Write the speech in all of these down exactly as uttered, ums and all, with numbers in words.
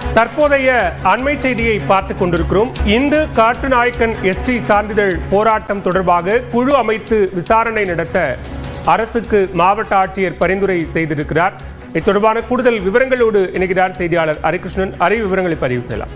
தற்போதைய அண்மை செய்தியை பார்த்துக் கொண்டிருக்கிறோம். இந்து காட்டுநாயக்கன் எஸ்டி சான்றிதழ் போராட்டம் தொடர்பாக குழு அமைத்து விசாரணை நடத்த அரசுக்கு மாவட்ட ஆட்சியர் பரிந்துரை செய்திருக்கிறார். இது தொடர்பான கூடுதல் விவரங்களோடு இணைகிறார் செய்தியாளர் ஹரிகிருஷ்ணன். அரை விவரங்களை பதிவு செய்யலாம்.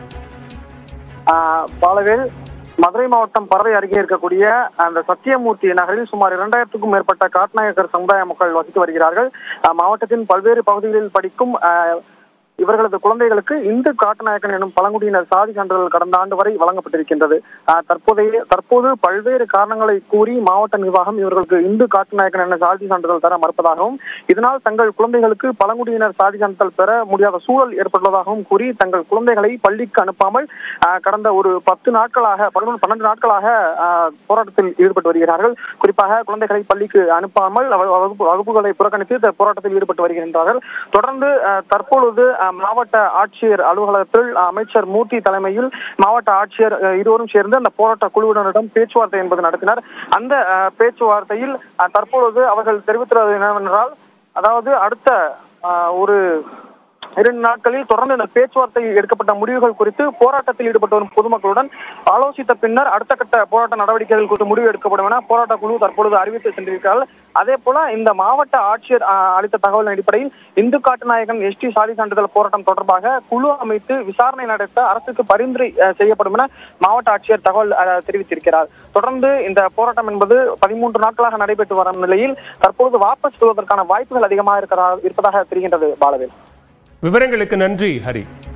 பாலவேல், மதுரை மாவட்டம் பறவை அருகே இருக்கக்கூடிய அந்த சத்தியமூர்த்தி நகரில் சுமார் இரண்டாயிரத்துக்கும் மேற்பட்ட காட்டுநாயக்கர் சமுதாய மக்கள் வசித்து வருகிறார்கள். மாவட்டத்தின் பல்வேறு பகுதிகளில் படிக்கும் இவர்களது குழந்தைகளுக்கு இந்து காட்டுநாயக்கன் எனும் பழங்குடியினர் சாதி சான்றிதழ் கடந்த ஆண்டு வரை வழங்கப்பட்டிருக்கின்றது. தற்போதைய தற்போது பல்வேறு காரணங்களை கூறி மாவட்ட நிர்வாகம் இவர்களுக்கு இந்து காட்டுநாயக்கன் என சாதி சான்றிதழ் தர மறுப்பதாகவும், இதனால் தங்கள் குழந்தைகளுக்கு பழங்குடியினர் சாதி சான்றிதழ் பெற முடியாத சூழல் ஏற்பட்டுள்ளதாகவும் கூறி தங்கள் குழந்தைகளை பள்ளிக்கு அனுப்பாமல் கடந்த ஒரு பத்து நாட்களாக பதினொன்று பன்னெண்டு நாட்களாக போராட்டத்தில் ஈடுபட்டு வருகிறார்கள். குறிப்பாக குழந்தைகளை பள்ளிக்கு அனுப்பாமல் வகுப்புகளை புறக்கணித்து போராட்டத்தில் ஈடுபட்டு வருகின்றார்கள். தொடர்ந்து தற்பொழுது மாவட்ட ஆட்சியர் அலுவலகத்தில் அமைச்சர் மூர்த்தி தலைமையில் மாவட்ட ஆட்சியர் இருவரும் சேர்ந்து அந்த போராட்ட குழுவினரிடம் பேச்சுவார்த்தை என்பது நடத்தினர். அந்த பேச்சுவார்த்தையில் தற்பொழுது அவர்கள் தெரிவித்தது என்னவென்றால், அதாவது அடுத்த ஒரு இரண்டு நாட்களில் தொடர்ந்து இந்த பேச்சுவார்த்தை எடுக்கப்பட்ட முடிவுகள் குறித்து போராட்டத்தில் ஈடுபட்டு வரும் பொதுமக்களுடன் ஆலோசித்த பின்னர் அடுத்த கட்ட போராட்ட நடவடிக்கைகள் குறித்து முடிவு எடுக்கப்படும் என போராட்ட குழு தற்பொழுது அறிவித்து சென்றிருக்கிறார்கள். அதே போல இந்த மாவட்ட ஆட்சியர் அளித்த தகவலின் அடிப்படையில் இந்து காட்டுநாயக்கன் எஸ்டி சாதி சான்றிதழ் போராட்டம் தொடர்பாக குழு அமைத்து விசாரணை நடத்த அரசுக்கு பரிந்துரை செய்யப்படும் என மாவட்ட ஆட்சியர் தகவல் தெரிவித்திருக்கிறார். தொடர்ந்து இந்த போராட்டம் என்பது பதிமூன்று நாட்களாக நடைபெற்று வரும் நிலையில் தற்பொழுது வாபஸ் பெறுவதற்கான வாய்ப்புகள் அதிகமாக இருப்பதாக தெரிகின்றது. பாலவேல், விவரங்களுக்கு நன்றி ஹரி.